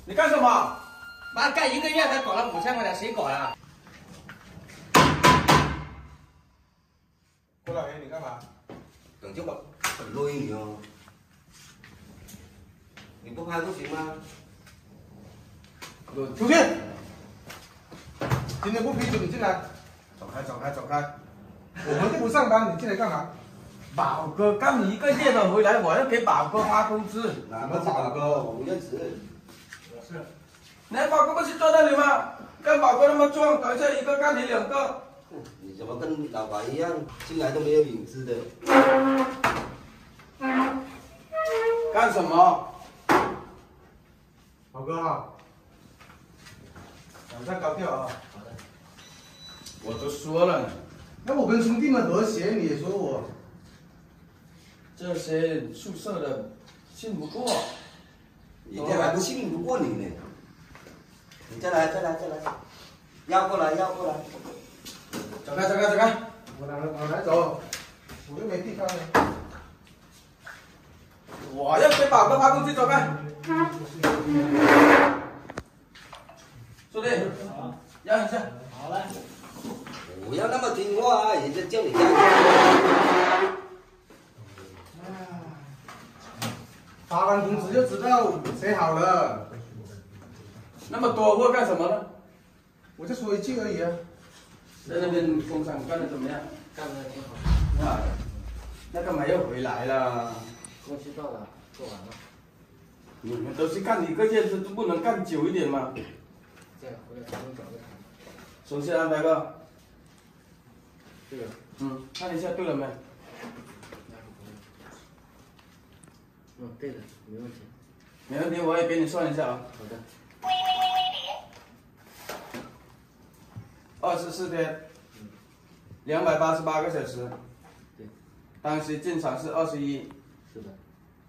你干什么？ 妈干1个月才搞了5000块钱，谁搞呀？ 郭老爷，你干嘛？ 等这个很累你哦，你不拍不行吗？ 出去！今天不批准你进来。走开，走开，走开！我们就不上班，你进来干嘛？ 宝哥干你1个月的回来，我要给宝哥发工资。 哪个是宝哥？我不认识。 我是。 那宝哥不是坐那里吗？跟宝哥那么壮，等一下1个干你2个。 你怎么跟老白一样，进来都没有影子的？ 干什么？ 宝哥哈，两站高调啊！ 好的。 我都说了， 那我跟兄弟们和谐，你也说我。 这些宿舍的信不过。 人家还不信不过你呢。你再来，再来，再来，绕过来，绕过来。 走开，走开，走开！ 往哪走？我又没地方了。 我要给宝哥发工资，走开！兄弟，让一下。 好嘞。 不要那么听话啊！人家叫你让。 发完工资就知道谁好了。 那么多货干什么呢？ 我就说一句而已啊。 在那边工厂干的怎么样？ 干得挺好。 啊，那干嘛又回来了？ 工期到了，做完了。 你们都是干1个月，都不能干久一点吗？ 再回来重新找个厂。 首先安排个。 这个。 看一下对了没？ 对的，没问题。 没问题，我也给你算一下啊。 好的。 24天，288个小时。 对。 当时进厂是21。 是的。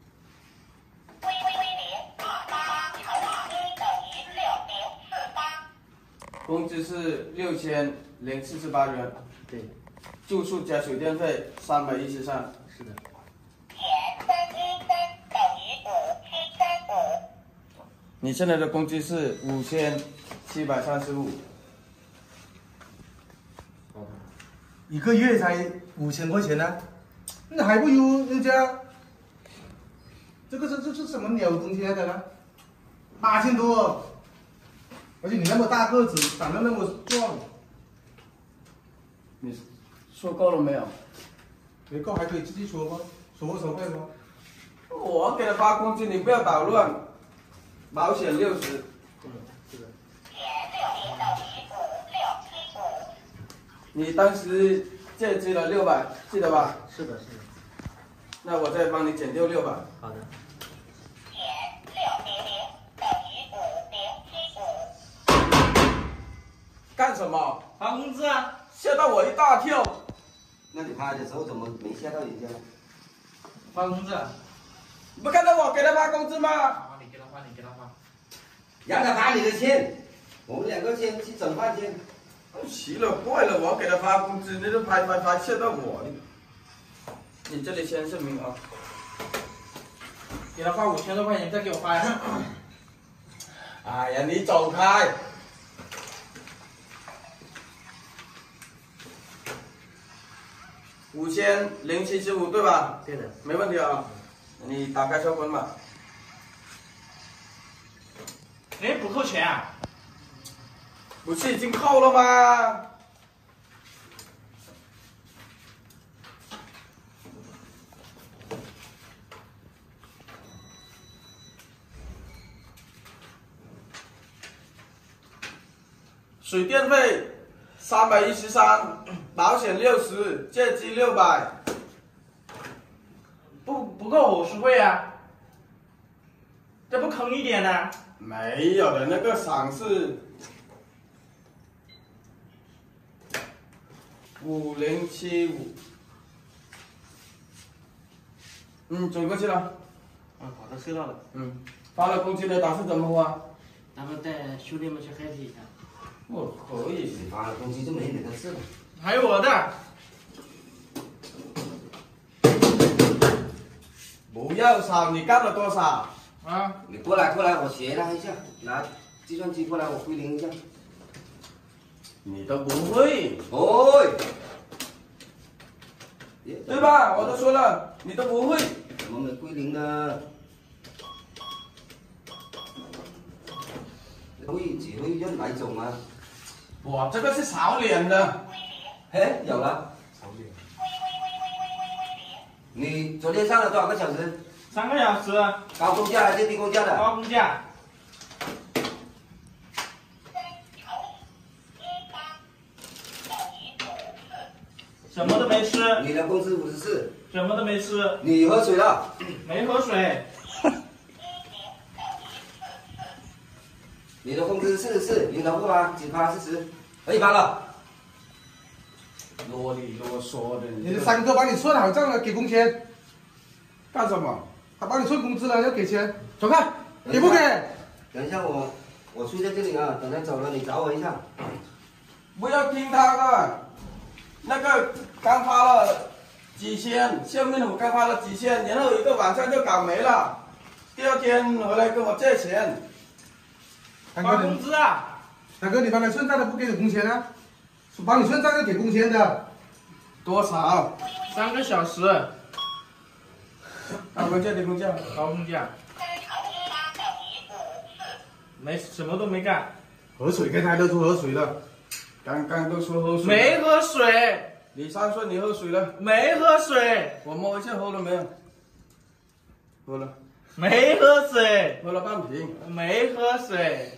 工资是6048元。 对。 住宿加水电费313。 是的。 你现在的工资是5735。 好的。 1个月才5000块钱呢、那还不如人家。这是什么鸟东西来的呢？8000多，而且你那么大个子，长得那么壮。 你说够了没有？ 没够还可以继续说吗？说收费吗？ 我给他发工资，你不要捣乱。保险60。 是的。 你当时借支了600，记得吧？ 是的，是的。 那我再帮你减掉600。 好的。 干什么？ 发工资啊！ 吓到我一大跳。 那你拍的时候怎么没吓到人家？ 发工资。 你不看到我给他发工资吗？ 好，你给他发，你给他发。 让他发你的钱，我们2个先去整饭去。 奇了怪了，我给他发工资，你就拍吓到我。你这里签声明啊。 给他发5000多块钱，再给我发呀。 哎呀，你走开。5075对吧？ 对的。 没问题啊。你打开收分吧。 哎，不扣钱啊？ 不是已经扣了吗？水电费313，保险60，借机600。 不够50会啊？这不坑一点呢？ 没有的，那个赏是5075。转过去了。 好的，收到了。 发了工资的打算怎么花？ 咱们带兄弟们去 happy 一下。 我可以。 你发了工资就没你的事了。 还有我的。 不要少，你干了多少？ 啊， 你过来，我学他一下，拿计算机过来，我归零一下。 你都不会， 哦， 对吧？我都说了，你都不会。 怎么没归零呢？只会用哪一种啊？ 我这个是炒脸的， 嘿，有了。你昨天上了多少个小时 3个小时， 高工价还是低工价的？ 高工价。什么都没吃， 你的工资54， 什么都没吃， 你喝水了？ 没喝水， 你的工资44，领导部吗？几趴40，可以发了。 啰里啰嗦的。 你的三哥帮你算好账了，给工钱。 干什么？ 他帮你算工资了，要给钱，走开，给不给？ 等一下我睡在这里啊，等他走了你找我一下。 不要听他的，那个刚发了几千，校面虎刚发了几千，然后一个晚上就搞没了，第二天回来跟我借钱。 发三哥工资啊！ 大哥，你帮他算账的不给你工钱啊？帮你算账要给工钱的。 多少 3个小时， 高工价低工价？ 高工价。没什么都没干， 喝水，刚才都说喝水了。 刚刚都说喝水。 没喝水， 你3岁你喝水了？ 没喝水， 我摸一下喝了没有？喝了， 没喝水， 喝了半瓶。 没喝水，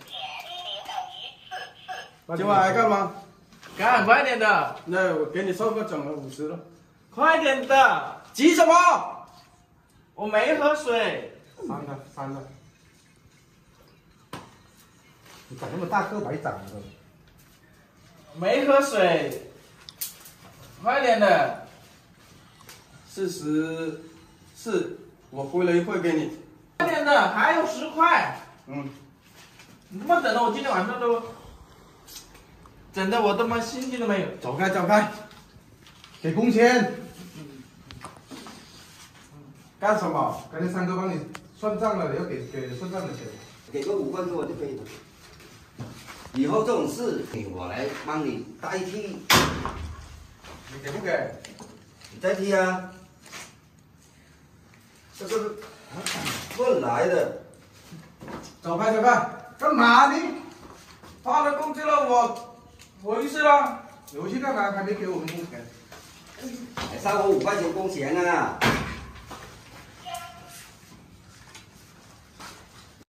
今晚还干嘛？ 干快点的， 那我给你凑个整了50了。 快点的， 急什么？ 我没喝水， 删了。你长那么大个白长的。 没喝水，快点的， 44，我回了一会给你。 快点的，还有10块， 嗯， 你他妈整的我今天晚上都，整的我他妈心情都没有。 走开，走开，给工钱。 干什么？ 刚才三哥帮你算账了，要给算账的钱。 给个5万给我就可以了。以后这种事我来帮你代替， 你给不给？ 你代替啊。这个是问来的。 走开，走开，干嘛你？ 发了工资了，我回去了。 回去干嘛？还没给我们工钱。 还少我5块钱工钱呢。